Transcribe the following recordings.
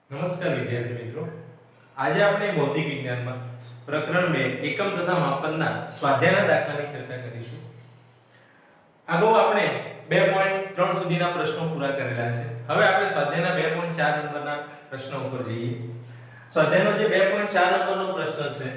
નમસ્કાર વિદ્યાર્થી મિત્રો, આજે આપણે ભૌતિક વિજ્ઞાનમાં પ્રકરણ 2 એકમ તથા માપનના સ્વાધ્યાયના દાખલાની ચર્ચા કરીશું. અગાઉ આપણે 2.3 સુધીના પ્રશ્નો પૂરા કરેલા છે. હવે આપણે સ્વાધ્યાયના 2.4 નંબરના પ્રશ્નો ઉપર જઈએ. સ્વાધ્યાયનો જે 2.4 નંબરનો પ્રશ્ન છે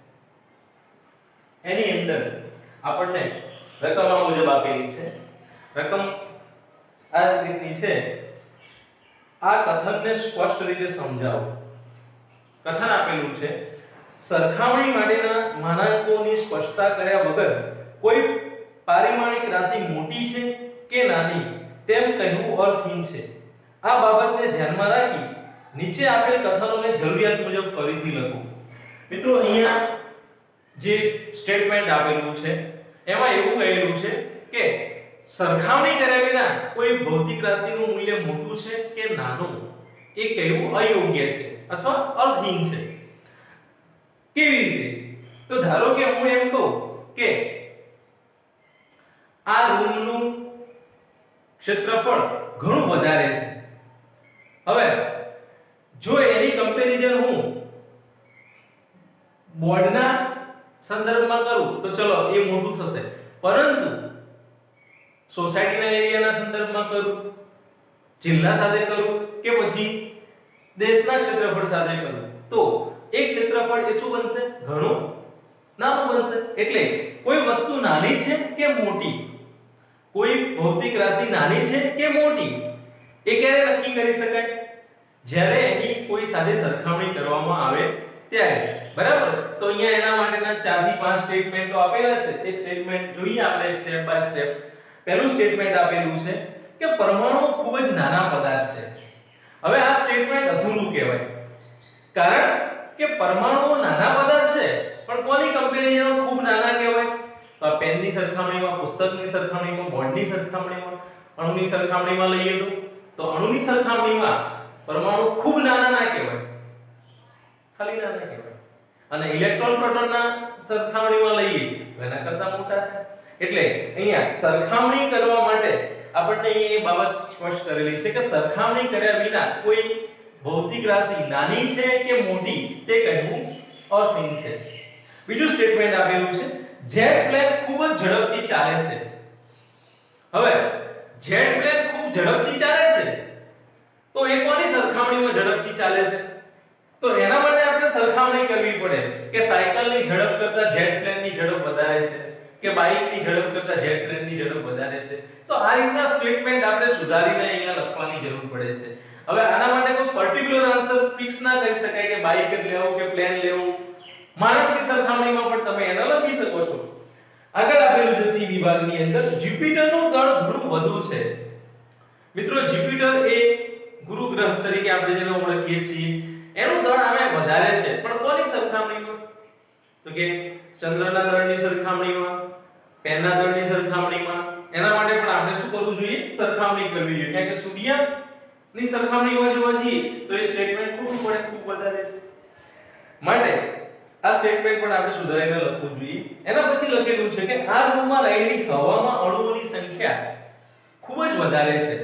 એની અંદર આપણને રકમ આ મુજબ આપેલી છે. રકમ આ રીતની છે. આ કથનને સ્પષ્ટ રીતે સમજાવો. કથન આપેલું છે, સરખામણી માટેના માનાંકોની સ્પષ્ટતા કર્યા વગર કોઈ પારિમાણિક રાશિ મોટી છે કે નાની તેમ કહેવું અર્થહીન છે. આ બાબતને ધ્યાનમાં રાખી નીચે આપેલ કથનોને જરૂરિયાત મુજબ ફરીથી લખો. મિત્રો, અહીંયા જે સ્ટેટમેન્ટ આપેલું છે એમાં એવું કહેલું છે કે સરખામણી કર્યા વિના કોઈ ભૌતિક રાશિનું મૂલ્ય મોટું છે કે નાનું એ કહેવું અયોગ્ય છે અથવા અર્થહીન છે. કેવી રીતે? તો ધારો કે હું એમ કહું કે આ રૂમનું ક્ષેત્રફળ ઘણું વધારે છે. હવે જો એની કમ્પેરિઝન હું બોર્ડના સંદર્ભમાં કરું તો ચલો એ મોટું થશે, પરંતુ સોસાયટીના એરિયાના સંદર્ભમાં કરું, જિલ્લા સાથે કરું કે પછી દેશના ક્ષેત્રફળ સાથે કરું તો એક ક્ષેત્રફળ એ શું બનશે? ઘણું નાનું બનશે. એટલે કોઈ વસ્તુ નાની છે કે મોટી, કોઈ ભૌતિક રાશિ નાની છે કે મોટી એ ક્યારે નક્કી કરી શકાય? જ્યારે એની કોઈ સાથે સરખામણી કરવામાં આવે ત્યારે. બરાબર? તો અહીંયા એના માટેના 4 થી 5 સ્ટેટમેન્ટો આપેલા છે. એ સ્ટેટમેન્ટ જોઈએ આપણે સ્ટેપ બાય સ્ટેપ. પહેલું સ્ટેટમેન્ટ આપેલું છે કે પરમાણુ ખૂબ જ નાના પદાર્થ છે. હવે આ સ્ટેટમેન્ટ અધૂરું કહેવાય, કારણ કે પરમાણુઓ નાના પદાર્થ છે પણ કોની કમ્પેરિઝનમાં ખૂબ નાના કહેવાય? તો આ પેનની સરખામણીમાં, પુસ્તકની સરખામણીમાં, બોર્ડની સરખામણીમાં, અણુની સરખામણીમાં લઈએ તો અણુની સરખામણીમાં પરમાણુ ખૂબ નાના ના કહેવાય, ખાલી નાના કહેવાય. અને ઇલેક્ટ્રોન પ્રોટોનના સરખામણીમાં લઈએ તો એના કરતા મોટા થાય. એટલે અહીંયા સરખામણી કરવા માટે આપણને એ બાબત સ્પષ્ટ કરેલી છે કે સરખામણી કર્યા વિના કોઈ ભૌતિક રાશિ નાની છે કે મોટી તે કહેવું અર્થહીન છે. બીજું સ્ટેટમેન્ટ આપેલું છે, જેટ પ્લેન ખૂબ જ ઝડપથી ચાલે છે. હવે જેટ પ્લેન ખૂબ ઝડપથી ચાલે છે તો એ કોની સરખામણીમાં ઝડપથી ચાલે છે? તો એના માટે આપણે સરખામણી કરવી પડે કે સાયકલની ઝડપ કરતા જેટ પ્લેનની ઝડપ વધારે છે કે બાઇકની ઝડપ કરતા જેટ પ્લેનની ઝડપ વધારે છે. તો આ રીતના સ્ટેટમેન્ટ આપણે સુધારીને અહીંયા લખવાની જરૂર પડે છે. હવે આના માટે કોઈ પર્ટિક્યુલર આન્સર ફિક્સ ના કરી શકાય કે બાઇક જ લેવું કે પ્લેન લેવું. માણસની સરખામણીમાં પણ તમે એને લખી શકો છો. આગળ આપેલું છે સી વિભાગની અંદર, જુપિટરનું દળ ઘણું વધુ છે. મિત્રો, જુપિટર એ ગુરુ ગ્રહ તરીકે આપણે જેને ઓળખીએ છીએ એનું દળ આવે વધારે છે, પણ કોની સરખામણીમાં? તો કે ચંદ્રના દળની સરખામણીમાં, પેનના દળની સરખામણીમાં. એના માટે પણ આપણે શું કરવું જોઈએ? સરખામણી કરવી જોઈએ. કારણ કે સૂર્યની સરખામણીમાં જોવા જઈએ તો એ સ્ટેટમેન્ટ ખોટું પડે, ખૂબ વધારે છે. માટે આ સ્ટેટમેન્ટ પણ આપણે સુધારીને લખવું જોઈએ. એના પછી લખેલું છે કે આ રૂમમાં રહેલી હવામાં અણુઓની સંખ્યા ખૂબ જ વધારે છે.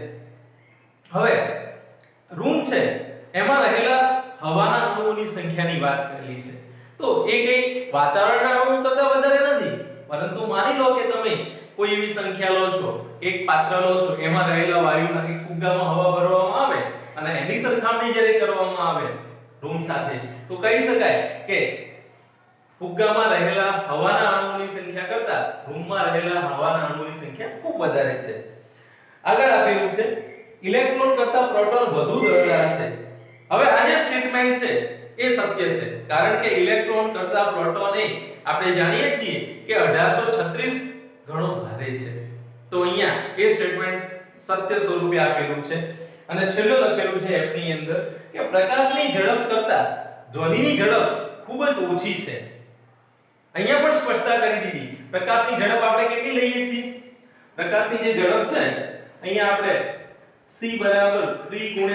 હવે રૂમ છે એમાં રહેલા હવાના અણુઓની સંખ્યાની વાત કરેલી છે. તો એ કઈ વાતાવરણના અણુ કરતા વધારે નથી, પરંતુ માની લો કે તમે કોઈ એવી સંખ્યા લો છો, એક પાત્ર લો છો, એમાં રહેલા વાયુના એક ફુગ્ગામાં હવા ભરવામાં આવે અને એની સરખામણી જ્યારે કરવામાં આવે રૂમ સાથે તો કહી શકાય કે ફુગ્ગામાં રહેલા હવાના અણુઓની સંખ્યા કરતા રૂમમાં રહેલા હવાના અણુઓની સંખ્યા ખૂબ વધારે છે. આગળ આપેલું છે, ઇલેક્ટ્રોન કરતા પ્રોટોન વધુ દળદાર છે. હવે આ જે સ્ટેટમેન્ટ છે એ સત્ય છે, કારણ કે ઇલેક્ટ્રોન કરતા પ્રોટોન એ આપણે જાણીએ છીએ કે 1836 ઘણો ભારે છે. તો અહીંયા એ સ્ટેટમેન્ટ સત્ય સ્વરૂપે આપેલું છે. અને છેલ્લું લખેલું છે F ની અંદર કે પ્રકાશની ઝડપ કરતા ધ્વનિની ઝડપ ખૂબ જ ઓછી છે. અહીંયા પણ સ્પષ્ટતા કરી દીધી. પ્રકાશની ઝડપ આપણે કેટલી લઈએ છીએ? પ્રકાશની જે ઝડપ છે અહીંયા આપણે c બરાબર 3 *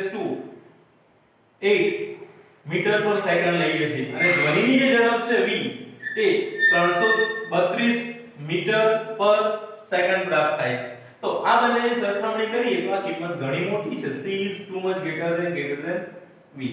10⁸ મીટર પર સેકન્ડ લઈએ છીએ અને ધ્વનિની જે ઝડપ છે v એ 332 મીટર પર સેકન્ડ પ્રાપ્ત થાય છે. તો આ બંનેની સરખામણી કરીએ તો આ કિંમત ઘણી મોટી છે. c is too much greater than v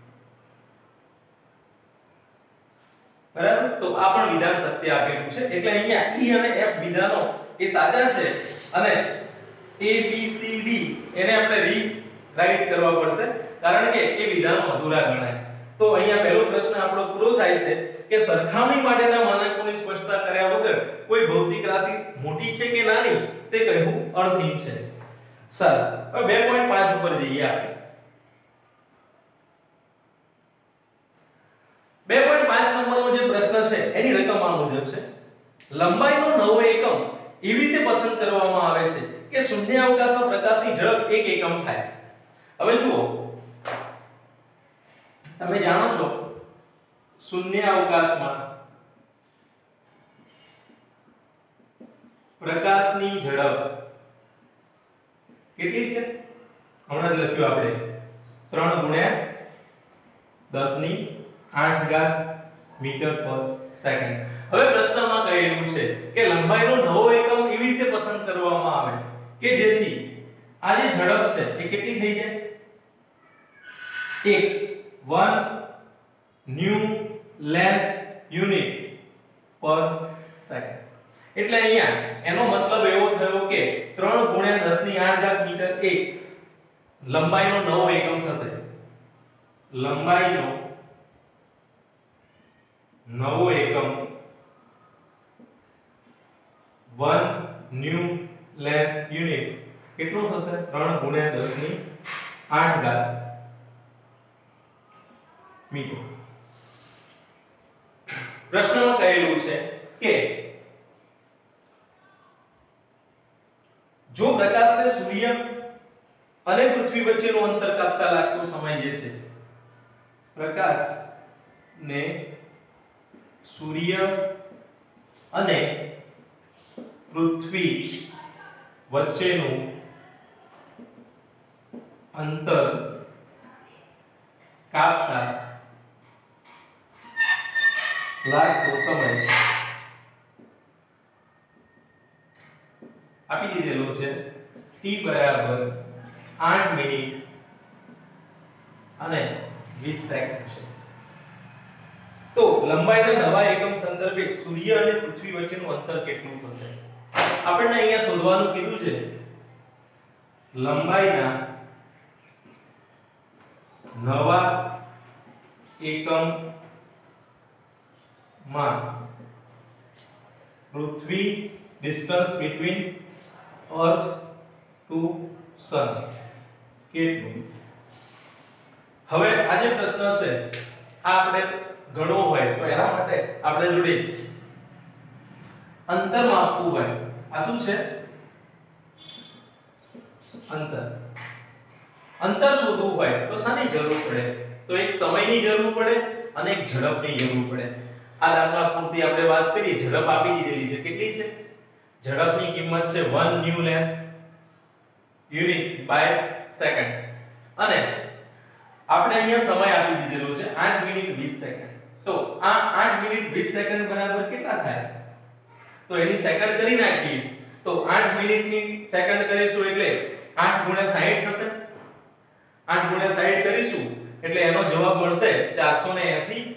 બરાબર। તો આ પણ વિધાન સત્ય આપેલું છે એટલે અહીંયા e અને f વિધાનો એ સાચા છે અને a b c d એને આપણે રીરાઇટ કરવા પડશે કારણ કે એ વિધાનો અધૂરા ગણાય। તો અહીંયા પહેલો પ્રશ્ન આપણો પૂરો થાય છે કે સરખામણી માટેના માનાંકોની સ્પષ્ટતા કર્યા વગર કોઈ ભૌતિક રાશિ મોટી છે કે નાની તે કહેવું અર્થહીન છે। સારું, હવે 2.5 ઉપર જઈએ આપણે। 2.5 નંબરનો જે પ્રશ્ન છે એની રકમ આ મુજબ છે। લંબાઈનો નવો એકમ એવી રીતે પસંદ કરવામાં આવે છે કે શૂન્ય અવકાશમાં પ્રકાશની ઝડપ 1 એકમ થાય। હવે જુઓ, તમે જાણો છો શૂન્ય અવકાશમાં પ્રકાશની ઝડપ કેટલી છે? હમણાં જ લખ્યું આપણે 3 ગુણ્યા 10 ની 8 ઘાત મીટર પર સેકન્ડ। હવે પ્રશ્નમાં કહેલું છે કે લંબાઈનો નવો એકમ એવી રીતે પસંદ કરવામાં આવે કે જેથી આ જે ઝડપ છે એ કેટલી થઈ જાય? 1 ન્યુ લેન્થ યુનિટ પર સેકન્ડ। એટલે અહીંયા એનો મતલબ એવો થયો કે 3 ગુણ્યા 10 ની 8 ઘાત મીટર એ લંબાઈનો નવો એકમ થશે। લંબાઈનો નવો એકમ 1 ન્યુ લેન્થ યુનિટ કેટલું થશે? 3 ગુણ્યા 10 ની 8 ઘાત મીટર। પ્રશ્નમાં કહેલું છે કે જો પ્રકાશને સૂર્ય અને પૃથ્વી વચ્ચેનું અંતર કાપતા લાગતો સમય જે છે, પ્રકાશને સૂર્ય અને પૃથ્વી વચ્ચેનું અંતર કાપતા લાગતો સમય આપી દીધેલો છે t બરાબર 8 મિનિટ અને 20 સેકન્ડ છે। તો લંબાઈના નવા એકમ સંદર્ભે સૂર્ય અને પૃથ્વી વચ્ચેનું અંતર કેટલું થશે? આપણને અહીંયા શોધવાનું કીધું છે લંબાઈના નવા એકમ માં પૃથ્વી distance between earth to sun કેટલું? હવે આ જે પ્રશ્ન છે આ આપણે ગણવો હોય તો એના માટે આપણે જોડે અંતર માપવું હોય, આ શું છે? અંતર શોધવું હોય તો શાની જરૂર પડે? તો એક સમયની જરૂર પડે અને એક ઝડપની જરૂર પડે। આ દાખલા પૂરતી આપણે વાત કરીએ, ઝડપ આપી દીધેલી છે, કેટલી છે? ઝડપની કિંમત છે 1 new length unit by second અને આપણે અહીંયા સમય આપી દીધેલો છે 8 મિનિટ 20 સેકન્ડ। તો આ 8 મિનિટ 20 સેકન્ડ બરાબર કેટલા થાય? તો એની સેકન્ડ કરી નાખીએ તો 8 મિનિટની સેકન્ડ કરીશું એટલે 8 ગુણ્યા 60 થશે। 8 ગુણ્યા 60 કરીશું એટલે એનો જવાબ મળશે 480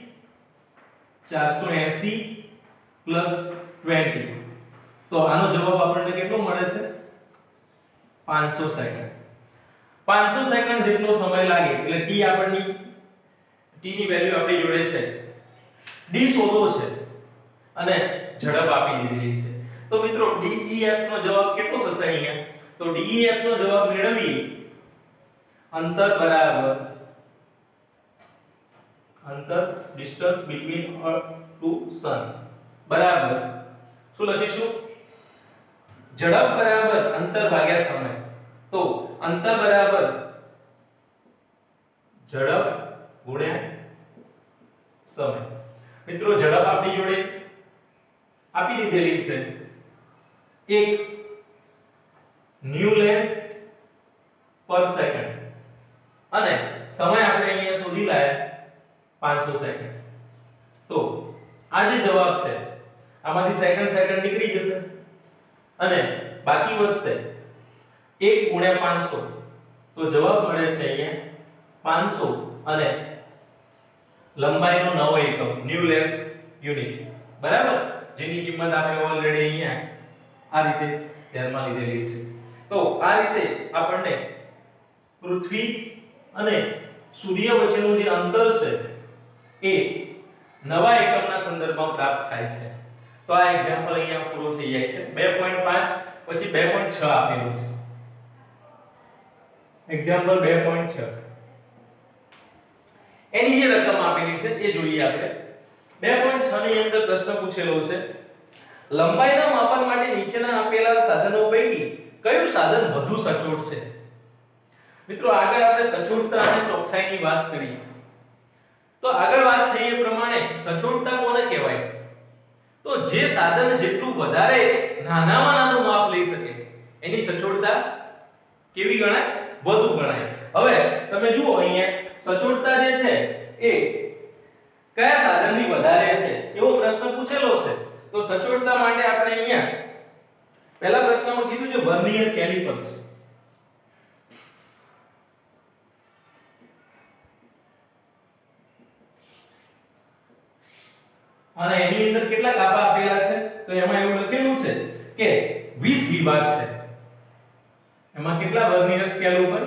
પ્લસ 20। તો આનો જવાબ આપણને કેટલો મળે છે? 500 સેકન્ડ। 500 સેકન્ડ જેટલો સમય લાગે એટલે t આપણની t ની વેલ્યુ આપણી જોડે છે, d શોધવો છે અને ઝડપ આપી દીધેલી છે। તો મિત્રો DES નો જવાબ કેટલો થશે અહીંયા? તો DES નો જવાબ મેળવીએ અંતર બરાબર અંતર distance between earth to sun બરાબર શું લખીશું? ઝડપ બરાબર અંતર ભાગ્યા સમય। તો અંતર બરાબર ઝડપ ગુણ્યા સમય। મિત્રો ઝડપ આપણી જોડે આપી દીધેલી છે 1 ન્યુ લેન્થ પર સેકન્ડ અને સમય આપણે અહીંયા શોધી લાયા 500 સેકન્ડ। તો આ જે જવાબ છે આમાંથી સેકન્ડ નીકળી જશે અને બાકી વધશે 1 ગુણ્યા 500 તો જવાબ મળે છે અહીંયા 500 અને લંબાઈનો નવો એકમ ન્યુ લેન્થ યુનિટ, બરાબર, જેની કિંમત આપણે ઓલરેડી અહીંયા આ રીતે ધ્યાનમાં લીધેલી છે. તો આ રીતે આપણને પૃથ્વી અને સૂર્ય વચ્ચેનું જે અંતર છે એ નવા એકમના સંદર્ભમાં પ્રાપ્ત થાય છે. તો આ એક્ઝામ્પલ અહીંયા પૂરો થઈ જાય છે. 2.5 પછી 2.6 આપેલું છે. એક્ઝામ્પલ 2.6 એની જે રકમ આપેલી છે એ જોઈએ આપણે. 2.6 ની અંદર પ્રશ્ન પૂછેલો છે, લંબાઈના માપન માટે નીચેના આપેલા સાધનો પૈકી કયું સાધન વધુ સચોટ છે? મિત્રો આગળ આપણે સચોટતા અને ચોકસાઈની વાત કરી. તો આગળ વાત થઈ એ પ્રમાણે સચોટતા કોને કહેવાય? તો જે સાધન જેટલું વધારે નાનામાં નાનું માપ લઈ શકે એની સચોટતા કેવી ગણાય? વધુ ગણાય. હવે તમે જુઓ અહીંયા સચોટતા જે છે એ કયા સાધનની વધારે છે એવો પ્રશ્ન પૂછેલો છે. તો સચોટતા માટે આપણે અહીંયા પહેલા પ્રશ્નમાં કીધું છે વર્નિયર કેલિપર્સ. અને એની અંદર કેટલા કાપા આપેલા છે? તો એમાં એવું લખેલું છે કે 20 વિભાગ છે. એમાં કેટલા વર્નિયર સ્કેલ ઉપર?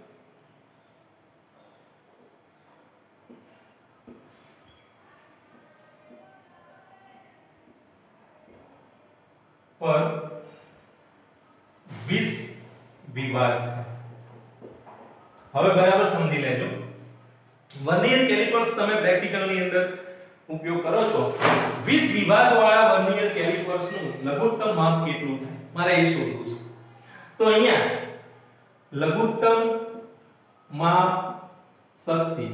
પર 20 વિભાગ છે. હવે બરાબર સમજી લેજો. વર્નિયર કેલિપર્સ તમે પ્રેક્ટિકલ ની અંદર ઉપયોગ કરો છો. 20 વિભાગ વાળા વર્નિયર કેલિપર્સ નું લઘુત્તમ માપ કેટલું થાય મારે એ શોધવું છે. તો અહીંયા લઘુત્તમ માપ શક્તિ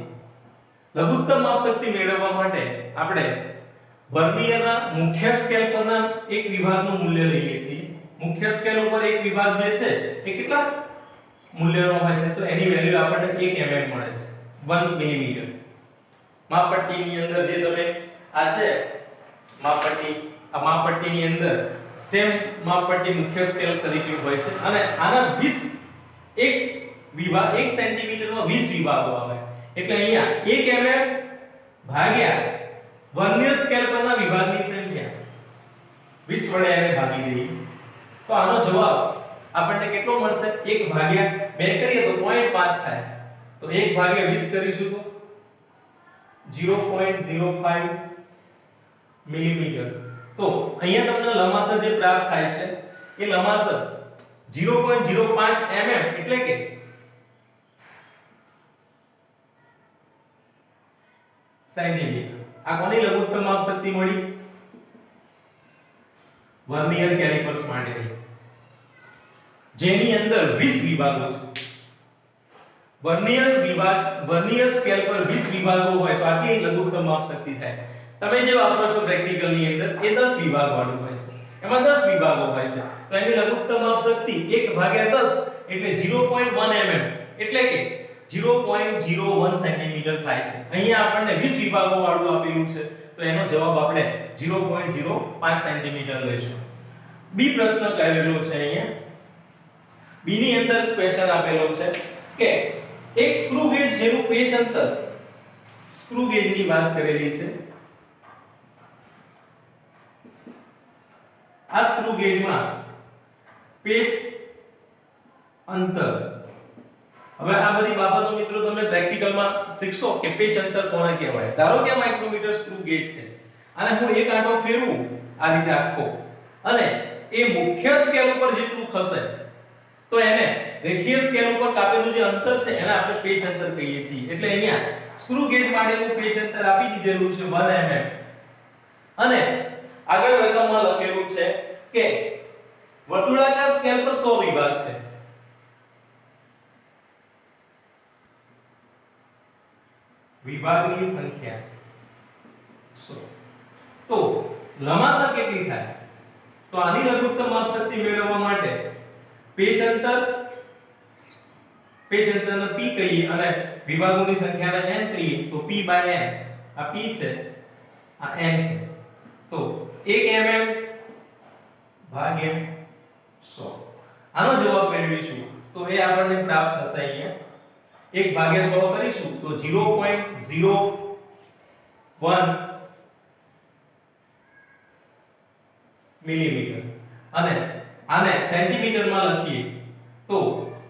મેળવવા માટે આપણે વર્નિયરના મુખ્ય સ્કેલ પરના એક વિભાગનું મૂલ્ય લઈએ છીએ. મુખ્ય સ્કેલ ઉપર એક વિભાગ જે છે એ કેટલા મૂલ્યનો હોય છે? તો એની વેલ્યુ આપણને 1 mm મળે છે, 1 મિલીમીટર. માપપટ્ટીની અંદર જે તમે આ છે માપપટ્ટી, આ માપપટ્ટીની અંદર સેમ માપપટ્ટી મુખ્ય સ્કેલ તરીકે હોય છે અને આના 20 એક વિભાગ 1 સેન્ટીમીટરમાં 20 વિભાગો આવે. એટલે અહીંયા 1 mm ભાગ્યા વર્નિયર સ્કેલ પરના વિભાગની સંખ્યા 20 વડે એને ભાગી દઈએ તો આનો જવાબ આપણને કેટલો મળશે? 1 ભાગ્યા 2 કરીએ તો 0.5 થાય. તો 1 ભાગ્યા 20 કરીશું તો 0.05 મિલીમીટર. તો અહીંયા તમને લંબાસર જે પ્રાપ્ત થાય છે એ લંબાસર 0.05 mm એટલે કે સેન્ટીમીટર. આ કોની લઘુત્તમ માપ શક્તિ મળી? વર્નિયર કેલિપર્સ માટેની, જેની અંદર 20 વિભાગો છે. વર્નિયર સ્કેલ પર 20 વિભાગો હોય તો આટલી લઘુત્તમ માપ શક્તિ થાય. તમે જે વાપરો છો પ્રેક્ટિકલ ની અંદર એ 10 વિભાગ વાળું હોય છે. એમાં 10 વિભાગો હોય છે. તો એની લઘુત્તમ માપ શક્તિ 1/10 એટલે 0.1 mm એટલે કે 0.01 સેન્ટીમીટર થાય છે. અહીંયા આપણને 20 વિભાગો વાળું આપેલું છે તો એનો જવાબ આપણે 0.05 સેન્ટીમીટર લઈશું. બી પ્રશ્ન કરેલો છે અહીંયા. બી ની અંદર ક્વેશ્ચન આપેલો છે કે એક સ્ક્રૂ ગેજ જેનું પેચ અંતર, સ્ક્રૂ ગેજની વાત કરેલી છે. આ સ્ક્રૂ ગેજમાં પેચ અંતર, હવે આ બધી બાબતો મિત્રો તમે પ્રેક્ટિકલમાં શીખશો કે પેચ અંતર કોને કહેવાય. ધારો કે માઇક્રોમીટર સ્ક્રૂ ગેજ છે અને હું એક આંટો ફેરવું આ રીતે આખો અને એ મુખ્ય સ્કેલ ઉપર જેટલું ખસે તો એને રેખીય સ્કેલ ઉપર કાપેલું જે અંતર છે એને આપણે પેચ અંતર કહીએ છીએ. એટલે અહીંયા સ્ક્રૂ ગેજ માટેનું પેચ અંતર આપી દીધેલું છે 1 mm અને આગળ રકમમાં લખેલું છે કે વર્તુળાકાર સ્કેલ પર 100 વિભાગ છે. વિભાગની સંખ્યા 100. તો લંબાસર કેટલી થાય? તો આની લઘુત્તમ માપ શક્તિ મેળવવા માટે પેચ અંતરને p કહીએ અને વિભાગોની સંખ્યાને n કહીએ તો p/n. આ p છે, આ n છે. તો 1 mm ભાગ્યા 100 આનો જવાબ મેળવીશું તો એ આપણને પ્રાપ્ત થશે અહીંયા 1 ભાગ્યા 100 કરીશું તો 0.01 મિલીમીટર અને આને સેન્ટીમીટરમાં લખીએ તો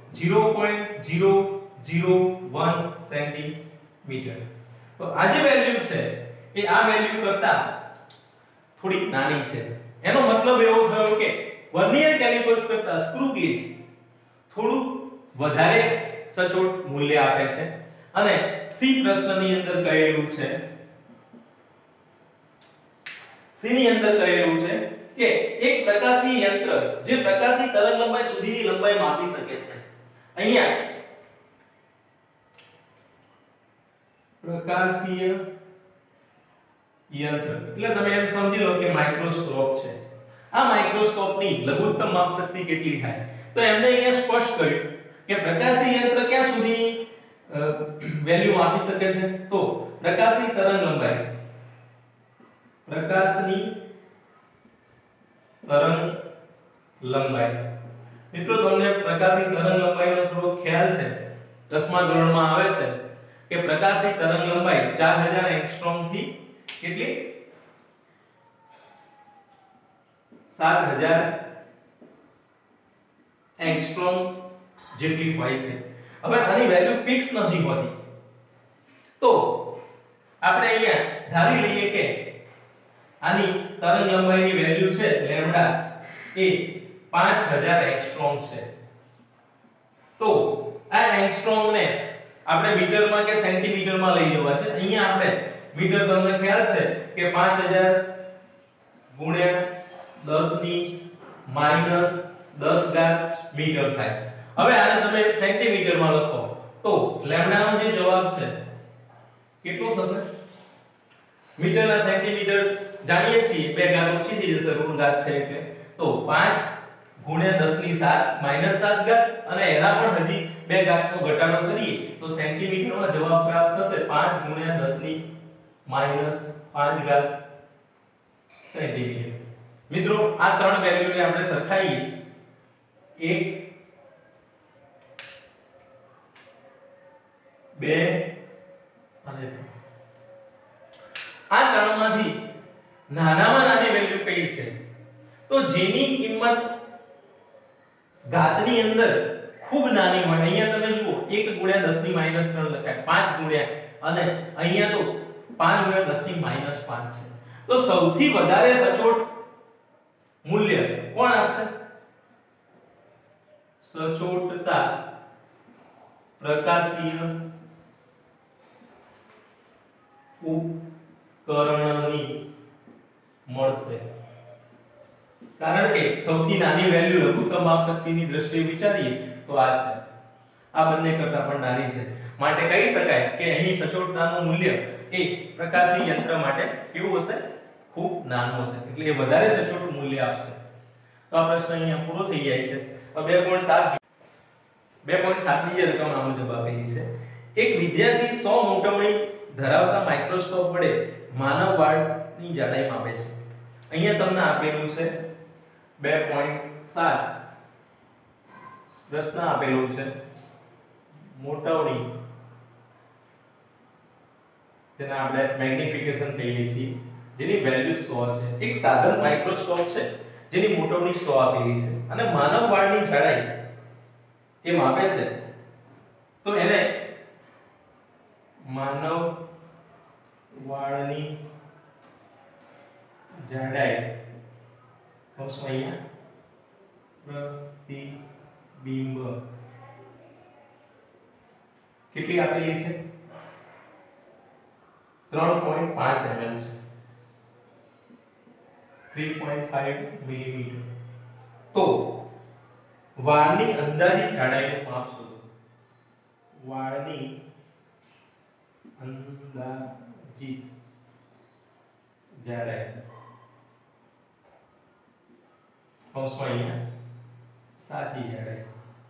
0.001 સેન્ટીમીટર. તો આ જે વેલ્યુ છે એ આ વેલ્યુ કરતા થોડી નાની છે. એનો મતલબ એવો થયો કે વર્નિયર કેલિપર્સ કરતા સ્ક્રૂ ગેજ થોડું વધારે સચોટ મૂલ્ય આપે છે અને સી પ્રશ્નની અંદર કહેલું છે કે એક પ્રકાશી યંત્ર જે પ્રકાશી તરંગલંબાઈ સુધીની લંબાઈ માપી શકે છે. અહીંયા પ્રકાશીય યંત્ર એટલે તમે એમ સમજી લો કે માઇક્રોસ્કોપ છે. આ માઇક્રોસ્કોપની લઘુત્તમ માપ શક્તિ કેટલી થાય તો એમને અહીંયા સ્પષ્ટ કર્યું કે પ્રકાશી યંત્ર ક્યાં સુધી વેલ્યુ માપી શકે છે તો પ્રકાશની તરંગલંબાઈ મિત્રો તમને પ્રકાશની તરંગલંબાઈનો થોડો ખ્યાલ છે 10મા ધોરણમાં આવે છે કે પ્રકાશની તરંગલંબાઈ 4000 એંગસ્ટ્રોમ થી કેટલી 7000 એંગસ્ટ્રોમ જેટલી હોય છે. હવે આની વેલ્યુ ફિક્સ નથી હોતી તો આપણે અહીંયા ધારી લઈએ કે આની તરંગલંબાઈની વેલ્યુ છે લેમ્ડા એ 5000 એંગસ્ટ્રોમ છે. તો આ એંગસ્ટ્રોમ ને આપણે મીટરમાં કે સેન્ટીમીટરમાં લઈ જવા છે. અહીંયા આપણે મીટર તમને ખ્યાલ છે કે 5000 ગુણ્યા 10 ની માઈનસ 10 ઘાત મીટર થાય. હવે આને તમે સેન્ટીમીટરમાં લખો તો લેમ્ડાનો જે જવાબ છે કેટલો થશે મીટરના સેન્ટીમીટર જાણીએ છીએ 2 ઘાત ઓછી થઈ જશે ઋણ ઘાત છે એટલે તો 5 ગુણ્યા 10 ની 7 માઈનસ 7 ઘાત અને એના પણ હજી 2 ઘાતનો ઘટાડો કરીએ તો સેન્ટીમીટરમાં જવાબ પ્રાપ્ત થશે 5 ગુણ્યા 10 ની માઈનસ 5 ઘાત સેન્ટીમીટર. મિત્રો આ ત્રણ વેલ્યુને આપણે સરખાઈએ 1 2 અને 3. આ ત્રણમાંથી નાનામાં નાની વેલ્યુ કઈ છે તો જેની કિંમત ઘાતની અંદર ખૂબ નાની હોય. અહીંયા તમે જુઓ 1 ગુણ્યા 10 ની માઈનસ 3 લખાય 5 ગુણ્યા અને અહીંયા તો 5 ગુણ્યા 10 ની માઈનસ 5 છે. તો સૌથી વધારે સચોટ મૂલ્ય કોણ આપશે સચોટતા પ્રકાશીય ઉપકરણની મળશે. કારણ કે સૌથી નાની વેલ્યુ લઘુત્તમ માપ શક્તિની દ્રષ્ટિએ વિચારીએ તો આ છે. આ બંને કરતા પણ નાની છે. માટે કહી શકાય કે અહીં સચોટતાનું મૂલ્ય એ પ્રકાશી યંત્ર માટે કેવું હશે ખૂબ નાનું હશે એટલે એ વધારે સચોટ મૂલ્ય આપશે. તો આ પ્રશ્ન અહીંયા પૂરો થઈ જાય છે. 2.7 ની જે રકમ આ મુજબ આપેલી છે. એક વિદ્યાર્થી 100 મોટવણી ધરાવતા માઇક્રોસ્કોપ વડે માનવ વાળની જાડાઈ માપે છે. અહીંયા તમને આપેલું છે 2.7 પ્રશ્ન આપેલો છે મોટવણી જેને આપણે મેગ્નિફિકેશન કહીએ છીએ જેની વેલ્યુ 100 છે. એક સાધન માઇક્રોસ્કોપ છે જેની મોટવણી 100 આપેલી છે અને માનવ વાળની જાડાઈ એ માપે છે તો એને માનવ વાળની જાડાઈ અહીંયા પ્રતિબિંબ કેટલી આપેલી છે 3.5 mm છે 3.5 મિલીમીટર. તો વાળની અંદાજિત જાડાઈનું માપ શોધો. વાળની અંદાજિત જાડાઈ કૌંસમાં અહીંયા સાચી જાડાઈ.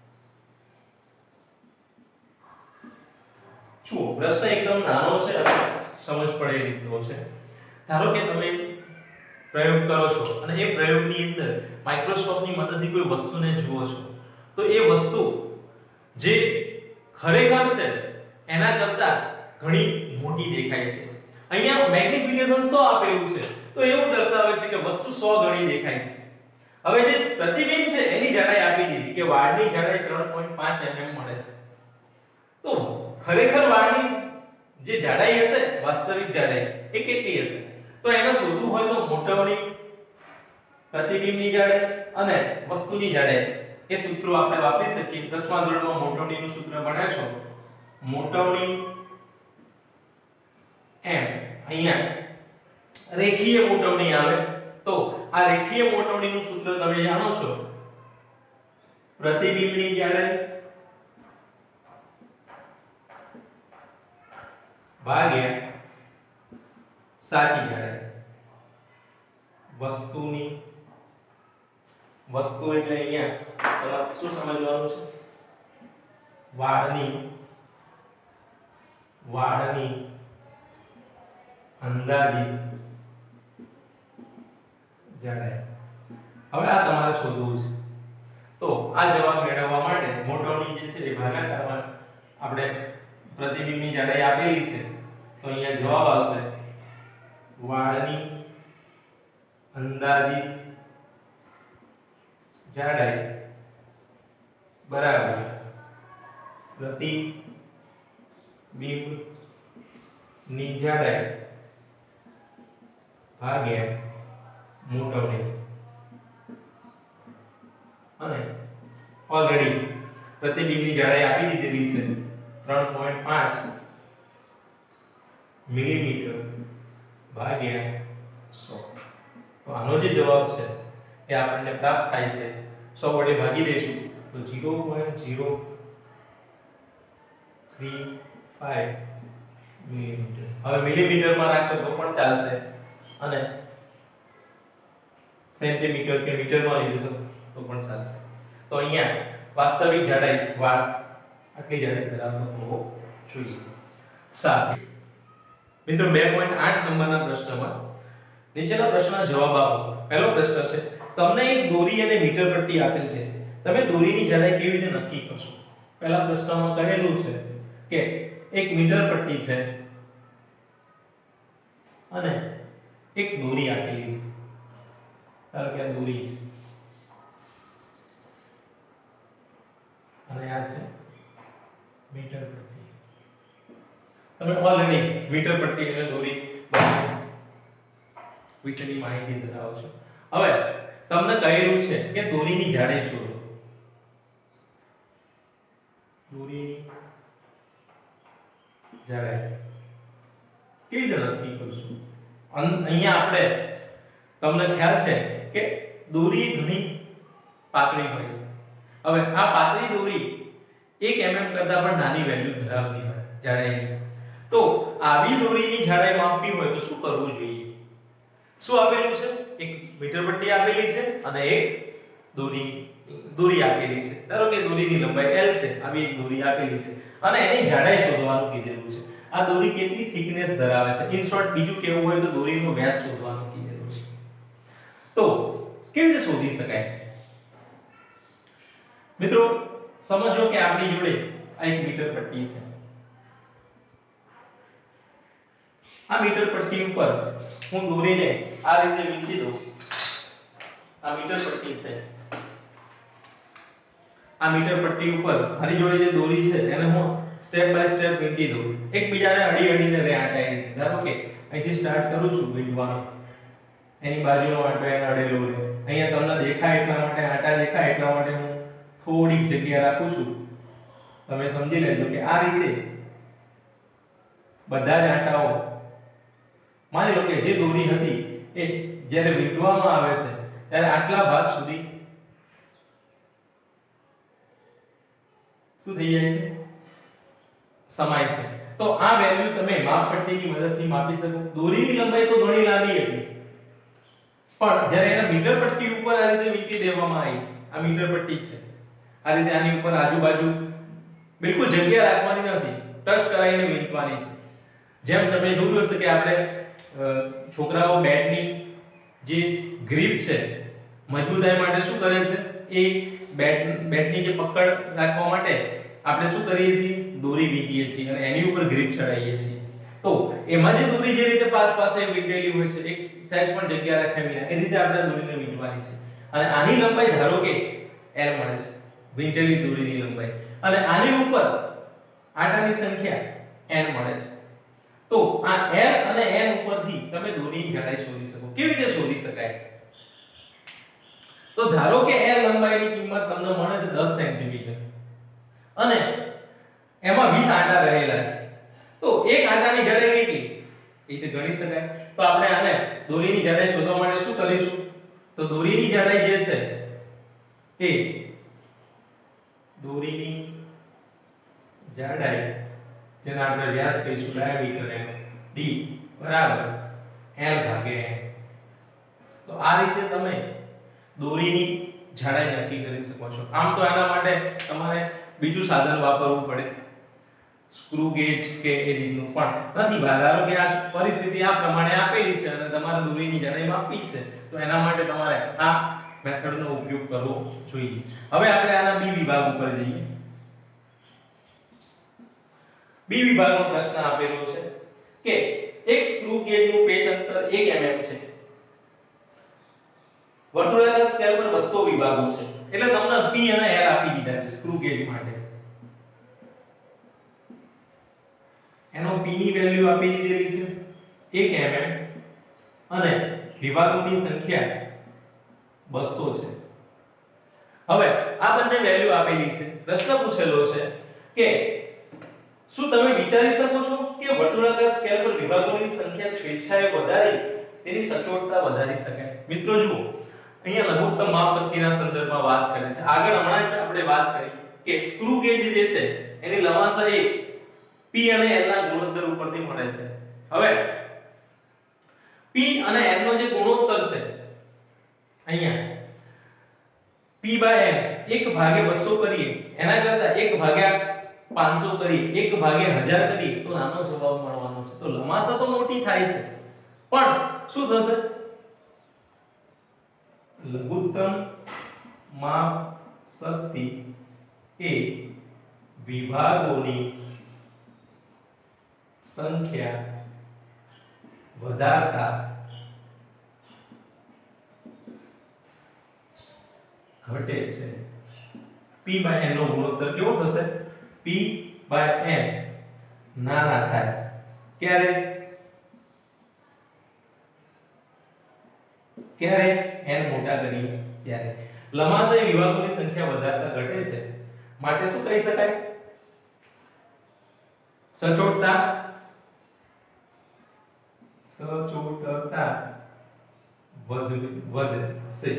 જુઓ પ્રશ્ન એકદમ નાનો છે અને સમજ પડે એ રીતનો છે. ધારો કે તમે પ્રયોગ કરો છો અને એ પ્રયોગની અંદર માઇક્રોસ્કોપની મદદથી કોઈ વસ્તુને જુઓ છો તો એ વસ્તુ જે ખરેખર છે એના કરતા ઘણી મોટી દેખાય છે. અહીંયા મેગ્નિફિકેશન 100 આપેલું છે તો એવું દર્શાવે છે કે વસ્તુ 100 ગણી દેખાય છે. હવે જે પ્રતિબિંબ છે એની જાડાઈ આપી દીધી કે વાળની જાડાઈ 3.5 mm મળે છે. તો ખરેખર વાળની જે જાડાઈ હશે વાસ્તવિક જાડાઈ એ કેટલી હશે? તો એને શોધવું હોય તો મોટવણી, પ્રતિબિંબની જાડાઈ અને વસ્તુની જાડાઈ એ સૂત્રો આપણે વાપરી શકીએ. 10મા ધોરણમાં મોટવણીનું સૂત્ર ભણ્યા છો. મોટવણી m અહીંયા રેખીય મોટવણી આવે તો આ રેખીય મોટવણીનું સૂત્ર તમે જાણો છો. પ્રતિબિંબની જાડાઈ ભાગ્યા સાચી જાડાઈ. વસ્તુ એટલે અહીંયા શું સમજવાનું છે? વાળની અંદાજિત જાડાઈ. હવે આ તમારે શોધવું છે. તો આ જવાબ મેળવવા માટે મોટવણી જે છે એ ભાગાકારમાં આપણે પ્રતિબિંબની જાડાઈ આપેલી છે તો અહીંયા જવાબ આવશે વાળની અંદાજિત જાડાઈ બરાબર પ્રતિબિંબની જાડાઈ ભાગ્યા મોટવણી. અને ઓલરેડી પ્રતિબિંબની જાડાઈ આપી દીધેલી છે 3.5 મિલીમીટર ભાગ્યા 100. તો આનો જે જવાબ છે એ આપણને પ્રાપ્ત થાય છે 100 વડે ભાગી દઈશું તો 0.035 મિલીમીટર. હવે મિલીમીટરમાં રાખશો તો પણ ચાલશે અને સેન્ટીમીટર કે મીટરમાં લીધું તો પણ ચાલશે. તો અહીંયા વાસ્તવિક જાડાઈ વાળ આટલી જાડાઈ ધરાવતો હોવો જોઈએ. સારું મિત્રો 2.8 નંબરના પ્રશ્નમાં નીચેના પ્રશ્નના જવાબ આપો. પહેલો પ્રશ્ન છે તમને એક દોરી અને મીટર પટ્ટી આપેલ છે. તમે દોરીની જાડાઈ કેવી રીતે નક્કી કરશો? પહેલા પ્રશ્નમાં કહેલું છે કે એક મીટર પટ્ટી છે અને એક દોરી આપેલી છે. ધારો કે આ દોરી છે અને આ છે મીટર પટ્ટી. તમે ઓલરેડી મીટર પટ્ટી અને દોરી વિશેની માહિતી ધરાવો છો. હવે તમને કહેલું છે કે દોરીની જાડાઈ શોધો. દોરીની જાડાઈ કેવી રીતે નક્કી કરશું? અહીંયા આપણે તમને ખ્યાલ છે કે દોરી ઘણી પાતળી હોય છે. હવે આ પાતળી દોરી 1 mm કરતા પણ નાની વેલ્યુ ધરાવતી હોય જાડાઈની. તો આવી દોરીની જાડાઈ માપવી હોય તો શું કરવું જોઈએ? શું આપેલું છે? એક મીટર પટ્ટી આપેલી છે અને એક દોરી આપેલી છે. ધારો કે દોરીની લંબાઈ L છે, આવી એક દોરી આપેલી છે અને એની જાડાઈ શોધવાનું કીધેલું છે. આ દોરી કેટલી થિકનેસ ધરાવે છે? ઇન શોર્ટ બીજું કેવું હોય તો દોરીનો વ્યાસ શોધવાનું કીધેલું છે. તો કેવી રીતે શોધી શકાય? મિત્રો સમજો કે આપણી જોડે આ એક મીટર પટ્ટી છે. આ મીટર પટ્ટી ઉપર હું દોરીને આ રીતે વીંટી દઉં. આ મીટર પટ્ટી છે. આ મીટર પટ્ટી ઉપર મારી જોડે જે દોરી છે એને હું સ્ટેપ બાય સ્ટેપ વીંટી દઉં. એકબીજાને અડીને રહે આટા એ રીતે. ધારો કે અહીંથી સ્ટાર્ટ કરું છું વીંટવાનું. એની બાજુનો આટો એને અડેલો રહે. અહીંયા તમને દેખાય એટલા માટે, આટા દેખાય એટલા માટે હું થોડીક જગ્યા રાખું છું. તમે સમજી લેજો કે આ રીતે બધા જ આટાઓ માની લો કે જે દોરી હતી એ જ્યારે વીંટવામાં આવે છે ત્યારે આટલા ભાગ સુધી શું થઈ જાય છે? સમાય છે. તો આ વેલ્યુ તમે માપપટ્ટીની મદદથી માપી શકો. દોરીની લંબાઈ તો ઘણી લાંબી હતી પણ જ્યારે એના મીટર પટ્ટી ઉપર આ રીતે વીંટી દેવામાં આવી, આ મીટર પટ્ટી છે, આ રીતે આની ઉપર આજુબાજુ બિલકુલ જગ્યા રાખવાની નથી, ટચ કરાવીને વીંટવાની છે. જેમ તમે જોયું હશે કે આપણે છોકરાઓ બેટની જે ગ્રીપ છે મજબૂતાઈ માટે શું કરે છે? એ બેટની જે પકડ રાખવા માટે આપણે શું કરીએ છીએ? દોરી વીંટીએ છીએ અને એની ઉપર ગ્રીપ ચડાવીએ છીએ તો એમાં જે દોરી જે રીતે પાસે વીંટેલી હોય છે એક સહેજ પણ જગ્યા રાખ્યા વિના એ રીતે આપણે દોરીને વીંટવાની છે અને આની લંબાઈ ધારો કે L મળે છે વીંટેલી દોરીની લંબાઈ અને આની ઉપર આટાની સંખ્યા n મળે છે તો આ L અને n ઉપરથી તમે દોરીની જાડાઈ શોધી શકો કેવી રીતે શોધી શકાય તો ધારો કે L લંબાઈની કિંમત તમને મળે છે 10 સેન્ટીમીટર અને એમાં 20 આંટા રહેલા છે તો એક આંટાની જાડાઈ કેટલી એ રીતે ગણી શકાય તો આપણે આને દોરીની જાડાઈ શોધવા માટે શું કરીશું તો દોરીની જાડાઈ જે છે એ દોરીની જાડાઈ જેને આપણે વ્યાસ કહીશું ડાયામીટર એમ d બરાબર L ભાગ્યા n તો આ રીતે તમે દોરીની જાડાઈ નક્કી કરી શકો છો આમ તો આના માટે તમારે બીજું સાધન વાપરવું પડે સ્ક્રૂ ગેજ કે એ રીતનું પણ નથી ધારો કે આ પરિસ્થિતિ આ પ્રમાણે આપેલી છે અને તમારે દોરીની જાડાઈ માપવી છે તો એના માટે તમારે આ મેથડનો ઉપયોગ કરવો જોઈએ હવે આપણે આના બી વિભાગ ઉપર જઈએ બી વિભાગનો પ્રશ્ન આપેલો છે કે એક સ્ક્રૂ ગેજનું પેચ અંતર 1 mm છે વર્તુળાકાર સ્કેલ પર 200 વિભાગો છે એટલે તમને P અને L આપી દીધા છે સ્ક્રૂ ગેજ માટે એનો P ની વેલ્યુ આપી દીધેલી છે 1 mm અને વિભાગોની સંખ્યા 200 છે હવે આ બંને વેલ્યુ આપેલી છે પ્રશ્ન પૂછેલો છે કે શું તમે વિચારી શકો છો કે વર્તુળાકાર સ્કેલ પર વિભાગોની સંખ્યા સ્વેચ્છાએ વધારી તેની સચોટતા વધારી શકાય મિત્રો જુઓ અહીંયા લઘુત્તમ માપ શક્તિના સંદર્ભમાં વાત કરે છે આગળ હમણાં જ આપણે વાત કરી કે સ્ક્રૂ ગેજ જે છે એની લંબાઈ P અને L ના ગુણોત્તર ઉપરથી મળે છે હવે P અને L નો જે ગુણોત્તર છે અહીંયા P/N 1/200 કરીએ એના કરતા 1/500 કરીએ 1/1000 કરીએ તો નાનો જવાબ મળવાનો છે તો લંબાઈ તો મોટી થાય છે પણ શું થશે લઘુત્તમ માપ શક્તિ એ વિભાગોની સંખ્યા વધારતા ઘટે છે P/N નો ગુણોત્તર કેવો થશે P/N નાના થાય ક્યારે n મોટા કરીએ ત્યારે લંબાઈ વિભાગોની સંખ્યા વધારતા ઘટે છે માટે શું કહી શકાય સચોટતા વધશે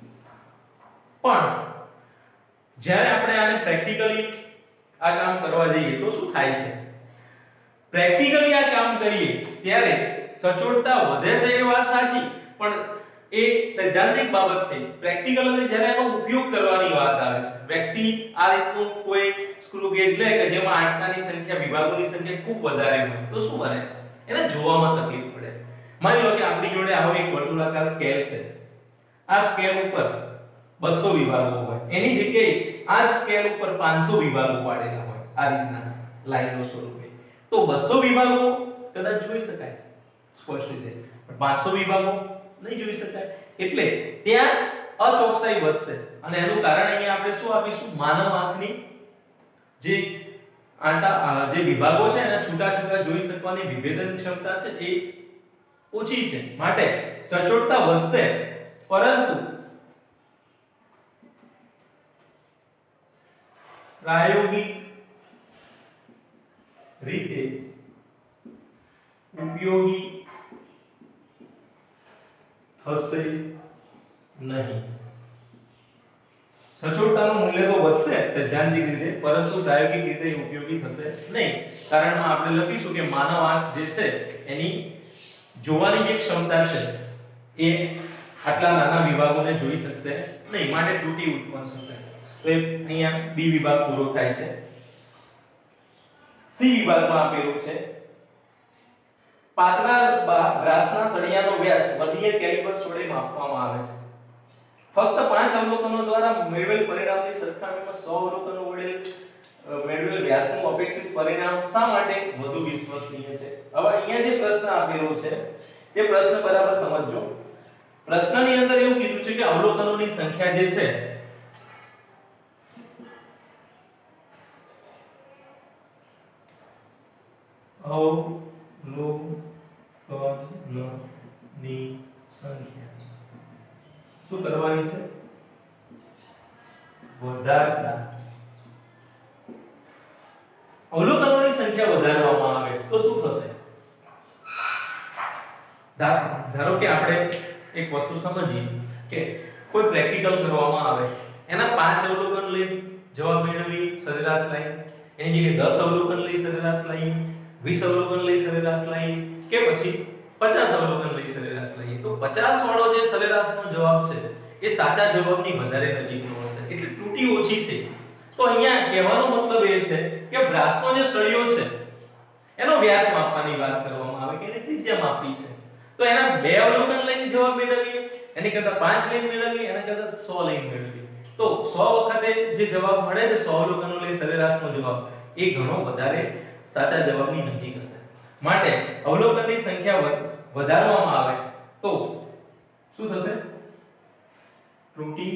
પણ જ્યારે આપણે આને પ્રેક્ટિકલી આ કામ કરવા જઈએ તો શું થાય છે પ્રેક્ટિકલી આ કામ કરીએ ત્યારે સચોટતા વધે છે એ વાત સાચી પણ એ સૈદ્ધાંતિક બાબત થઈ પ્રેક્ટિકલી જ્યારે એનો ઉપયોગ કરવાની વાત આવે છે વ્યક્તિ આ રીતનું કોઈ સ્ક્રૂ ગેજ લે કે જેમાં આંટાની સંખ્યા વિભાગોની સંખ્યા ખૂબ વધારે હોય તો શું બને એને જોવામાં તકલીફ પડે માની લો કે આપણી જોડે આવો એક વર્તુળાકાર સ્કેલ છે આ સ્કેલ ઉપર 200 વિભાગો હોય એની જગ્યાએ આ સ્કેલ ઉપર 500 વિભાગો પાડેલા હોય આ રીતના લાઈનો સ્વરૂપે તો 200 વિભાગો કદાચ જોઈ શકાય સ્પષ્ટ રીતે પણ 500 વિભાગો નહીં જોઈ શકાય એટલે ત્યાં અચોકસાઈ વધશે અને એનું કારણ અહીંયા આપણે શું આપીશું માનવ આંખની જે જે વિભાગો છે એના છૂટા છૂટા જોઈ શકવાની વિભેદન ક્ષમતા છે એ ઓછી છે માટે સચોટતા વધશે પરંતુ પ્રાયોગિક રીતે ઉપયોગી થશે નહીં સચોટતાનું મૂલ્ય તો વધશે સૈદ્ધાંતિક રીતે પરંતુ પ્રાયોગિક રીતે ઉપયોગી થશે નહીં કારણમાં આપણે લખીશું કે માનવ આંખ જે છે એની જોવાની જે ક્ષમતા છે એ આટલા નાના વિભાગોને જોઈ શકશે નહીં માટે ત્રુટિ ઉત્પન્ન થશે તો અહીંયા બી વિભાગ પૂરો થાય છે સી વિભાગમાં આપેલું છે પાતળા બ્રાસના સળિયાનો વ્યાસ વર્નિયર કેલિપર વડે માપવામાં આવે છે ફક્ત 5 અવલોકનો દ્વારા મેળવેલ પરિણામની સરખામણીમાં 100 અવલોકનો વડે મેળવેલ વ્યાસનું અપેક્ષિત પરિણામ શા માટે વધુ વિશ્વસનીય છે? હવે અહીંયા જે પ્રશ્ન આપેલો છે એ પ્રશ્ન બરાબર સમજજો. પ્રશ્નની અંદર એવું કીધું છે કે અવલોકનોની સંખ્યા જે છે અવલોકનોની સંખ્યા શું કરવાની છે? વધારતા. અવલોકનોની સંખ્યા વધારવામાં આવે તો શું થશે? ધારો કે આપણે એક વસ્તુ સમજીએ કે કોઈ પ્રેક્ટિકલ કરવામાં આવે, એના 5 અવલોકન લઈ જવાબ મેળવી સરેરાશ લાઈન, એની જગ્યાએ 10 અવલોકન લઈ સરેરાશ લાઈન, 20 અવલોકન લઈ સરેરાશ લાઈન, કે પછી 50 અવલોકન લઈ સરેરાશ લાઈન, તો 50 વાળો જે સરેરાશનો જવાબ છે એ સાચા જવાબની વધારે નજીકનો હશે, એટલે ત્રુટિ ઓછી થઈ. તો અહીંયા કહેવાનો મતલબ એ છે કે બ્રાસનો જે સળિયો છે એનો વ્યાસ માપવાની વાત કરવામાં આવે કે એની ત્રિજ્યા માપી છે, તો એના 2 અવલોકન લઈને જવાબ મેળવીએ, એની કરતા 5 લઈને મેળવીએ, એના કરતા 100 લઈને મેળવીએ, તો 100 વખતે જે જવાબ મળે છે 100 અવલોકનો લઈ સરેરાશનો જવાબ એ ઘણો વધારે સાચા જવાબની નજીક હશે. માટે અવલોકનની સંખ્યા વધારવામાં આવે તો શું થશે? ત્રુટિ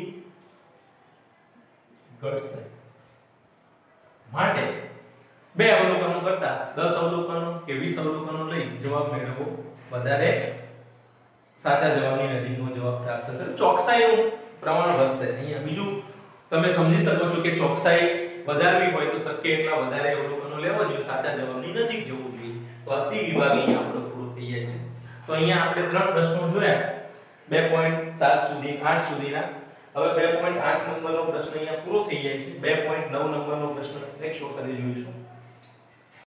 ઘટશે. માટે 2 અવલોકનો કરતા 10 અવલોકનો કે 20 અવલોકનો લઈ જવાબ મેળવવો વધારે સાચા જવાબની નજીકનો જવાબ પ્રાપ્ત થશે. ચોકસાઈનું પ્રમાણ વધશે. અહીંયા બીજું તમે સમજી શકો છો કે ચોકસાઈ વધારવી હોય તો શક્ય એટલા વધારે અવલોકનો લેવા જોઈએ, સાચા જવાબની નજીક જવું જોઈએ. તો આ સી વિભાગ અહીંયા આપણો પૂરો થઈ જાય છે. તો અહીંયા આપણે 3 પ્રશ્નો જોયા 2.7 સુધી 8 સુધીના. હવે 2.8 નંબરનો પ્રશ્ન અહીંયા પૂરો થઈ જાય છે. 2.9 નંબરનો પ્રશ્ન નેક્સ્ટ વખતે જોઈશું.